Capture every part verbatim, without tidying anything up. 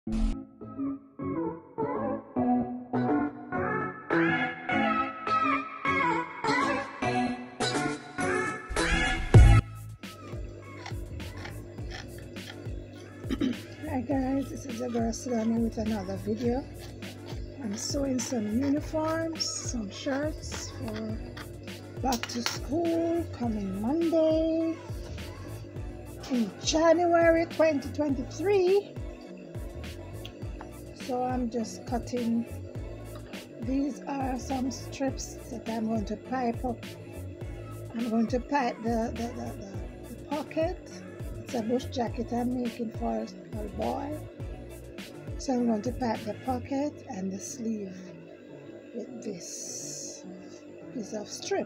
Hi guys, this is the girl Silani with another video. I'm sewing some uniforms, some shirts for back to school coming Monday in January twenty twenty-three. So I'm just cutting. These are some strips that I'm going to pipe up. I'm going to pipe the, the, the, the, the pocket. It's a bush jacket I'm making for a little boy. So I'm going to pipe the pocket and the sleeve with this piece of strip.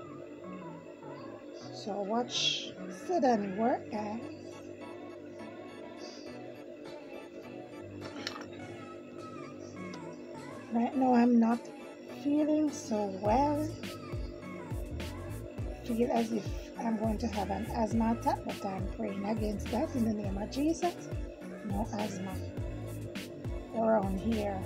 So watch Silani work, guys. Right now I'm not feeling so well. Feel as if I'm going to have an asthma attack, but I'm praying against that in the name of Jesus. No asthma around here.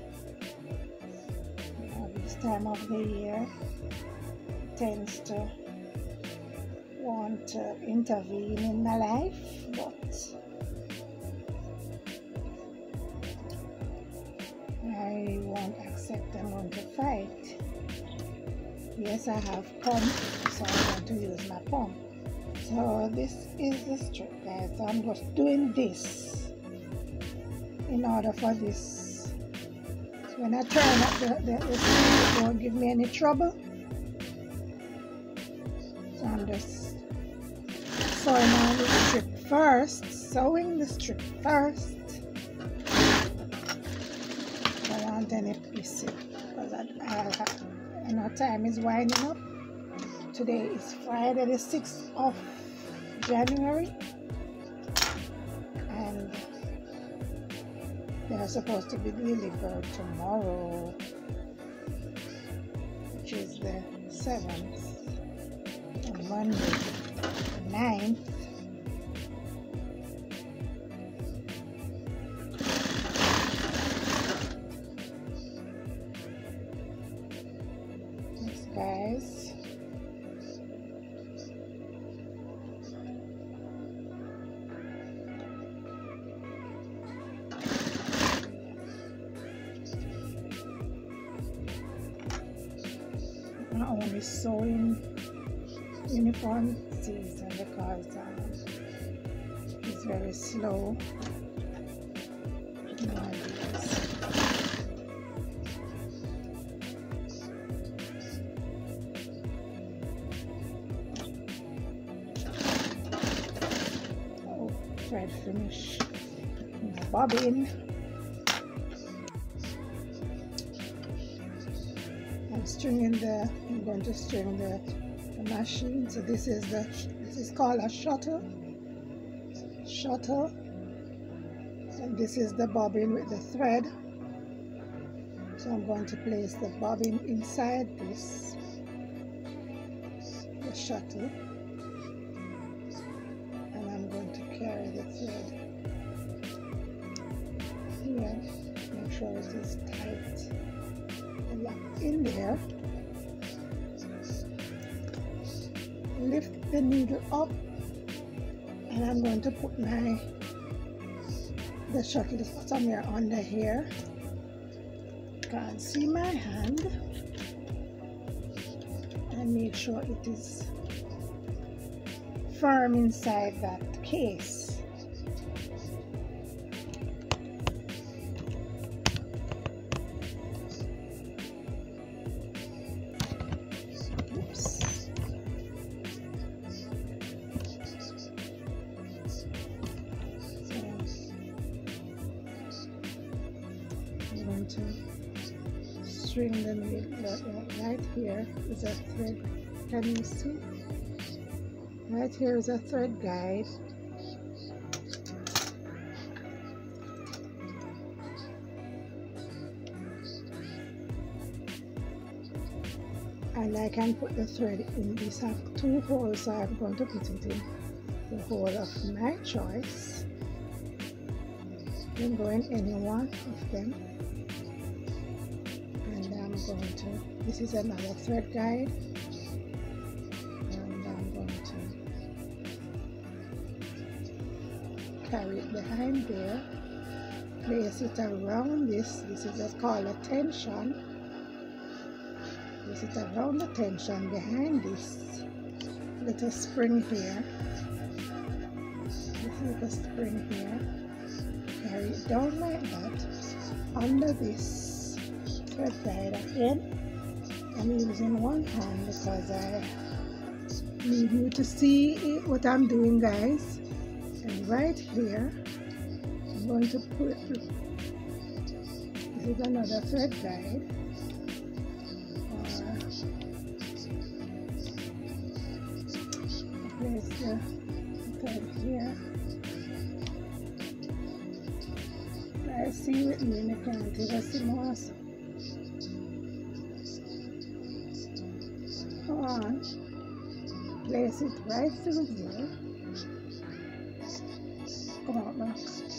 You know, this time of the year tends to want to intervene in my life, but I won't accept. I'm going to fight. Yes, I have pump, so I'm going to use my pump. So this is the strip, guys. So I'm just doing this in order for this. So when I turn up the, the, the strip, it won't give me any trouble. So I'm just sewing on the strip first, sewing the strip first. I don't want any pieces because I, I have. And our time is winding up. Today is Friday the sixth of January, and they are supposed to be delivered tomorrow, which is the seventh, and Monday the ninth. Guys, I'm only sewing uniform season because um, it's very slow nowadays. Thread finish the bobbin. I'm stringing the I'm going to string the, the machine. So this is the this is called a shuttle shuttle and this is the bobbin with the thread. So I'm going to place the bobbin inside this the shuttle. Carry the thread here, make sure it is tight and locked in there. Lift the needle up, and I'm going to put my the shuttle somewhere under here. You can't see my hand, and make sure it is firm inside that case. Oops. So I'm going to string the needle right here is a thread. Can you see? Right here is a thread guide. And I can put the thread in this. I have two holes, so I'm going to put it in the hole of my choice. can go in any one of them. And I'm going to, this is another thread guide, and I'm going to carry it behind there, place it around this. This is just called a tension. Place it around the tension behind this little spring here. This little spring here. Carry it down like that under this thread guide. Again, I'm using one hand because I need you to see it, what I'm doing, guys. And right here, I'm going to put, this is another thread guide, or place the thread here. Guys, see with me, I can't even see more. Come on, place it right through here. Come on, now.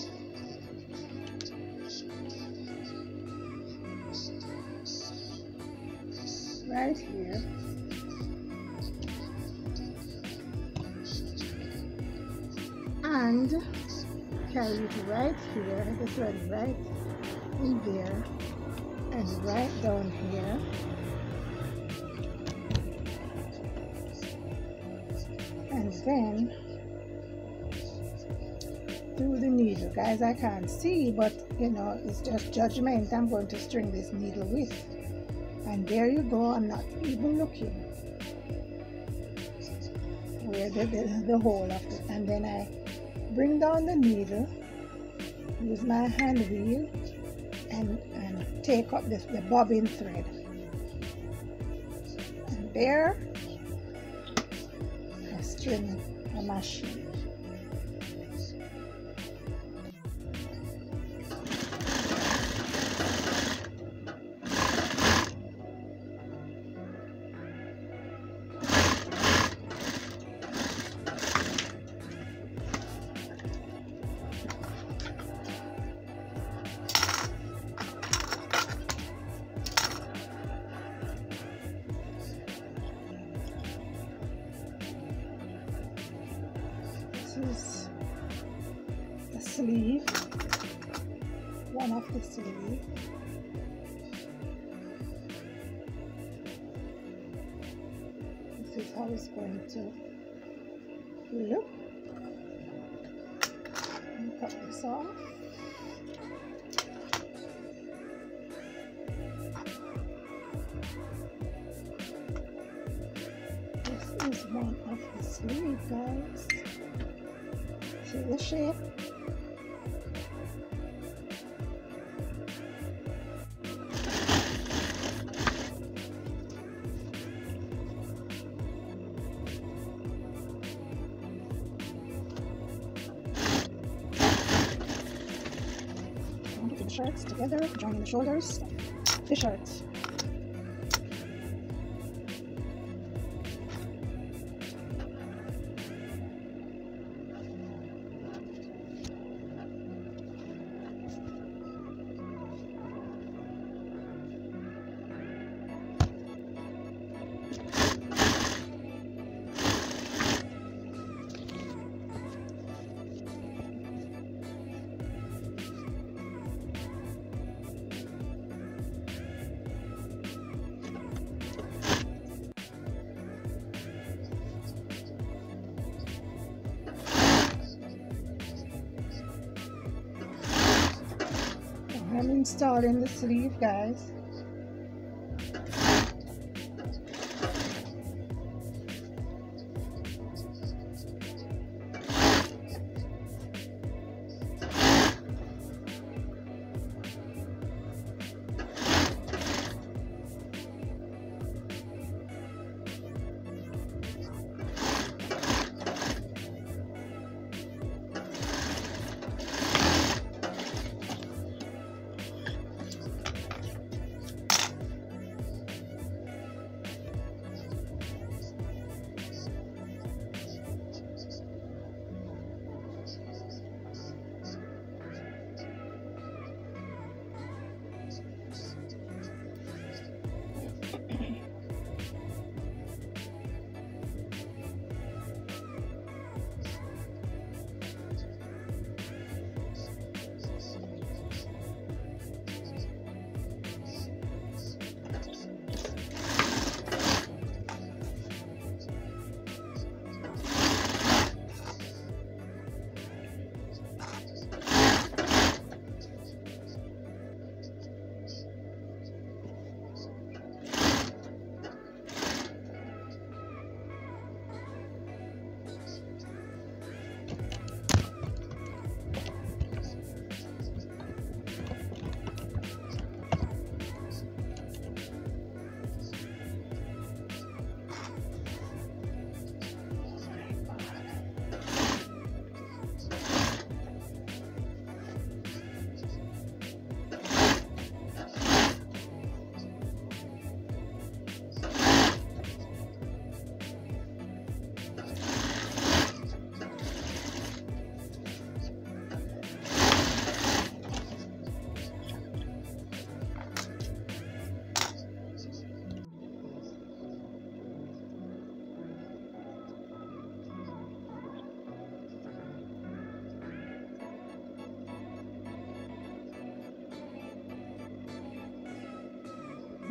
Right here. And carry it right here, the thread right in there, and right down here. And then through the needle. Guys, I can't see, but you know, it's just judgment. I'm going to string this needle with. And there you go, I'm not even looking where the, the, the hole of it. And then I bring down the needle, use my hand wheel, and, and take up this, the bobbin thread. And there, I string a machine. This is the sleeve, one of the sleeve. This is how it's going to look. And cut this off. This is one of the sleeve, guys. See the shape? I'm putting the shirts together, joining the shoulders, the shirts. I'm installing the sleeve, guys.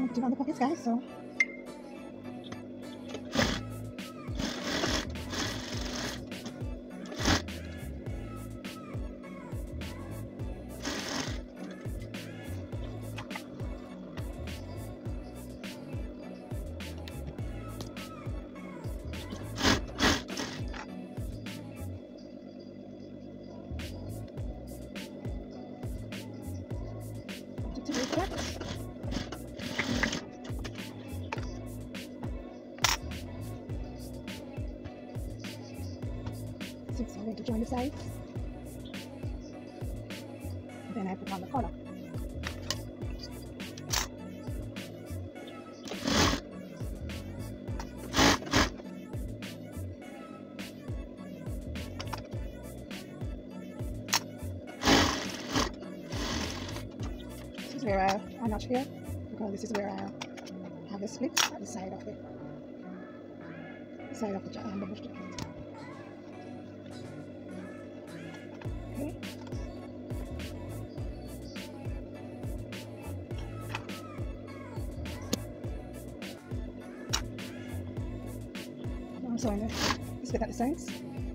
I'm putting on the pockets, guys, so to do that. Six, I'm going to join the sides. Then I put on the collar. This is where I, I'm not here because this is where I have a split at the side of the, the side of the, um, the bush jacket. Okay. Now I'm sewing the split at the sides.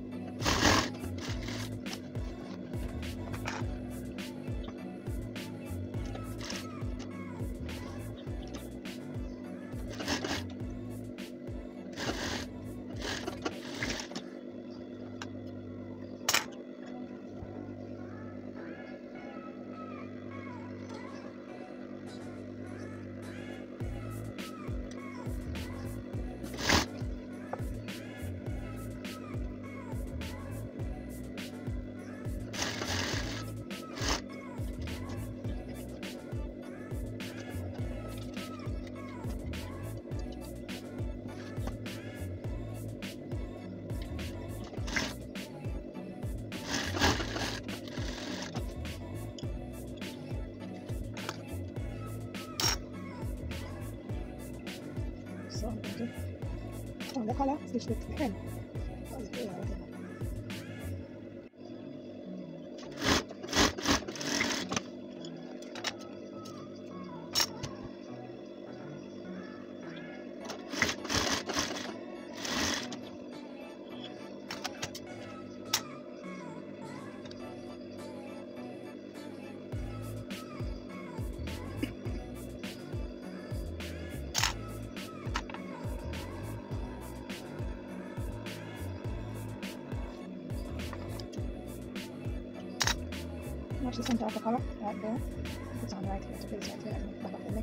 So I'm going to turn the collar, stitch the hem. Watch the center of the collar right there. If it's on right here, to place right here at the back of the neck.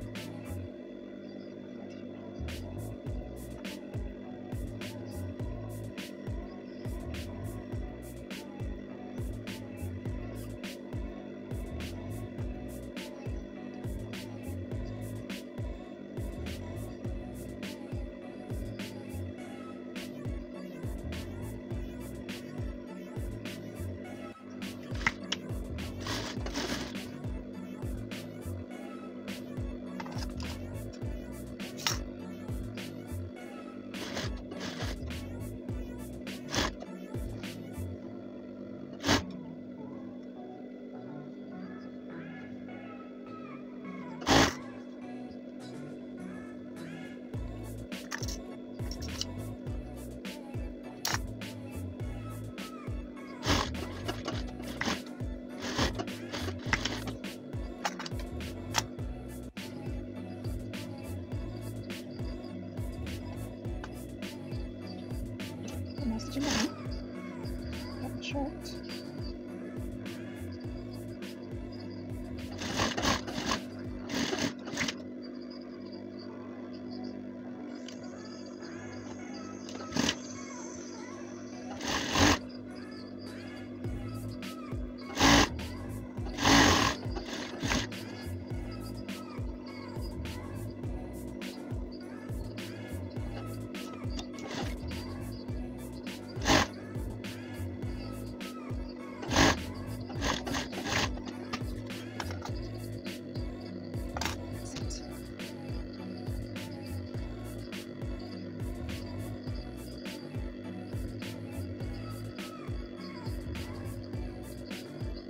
Nice to know. Got the shirt.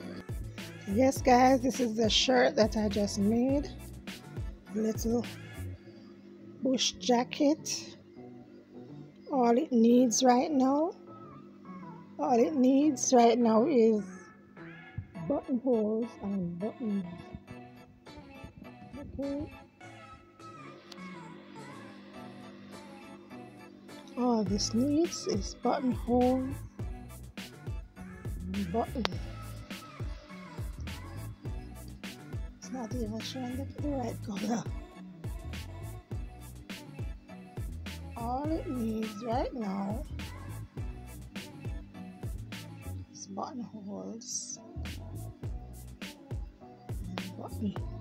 Yes guys, this is the shirt that I just made. Little bush jacket. All it needs right now, all it needs right now is buttonholes and buttons. Okay. All this needs is buttonholes and buttons. It's not even showing the, the right color. All it needs right now is buttonholes and buttons.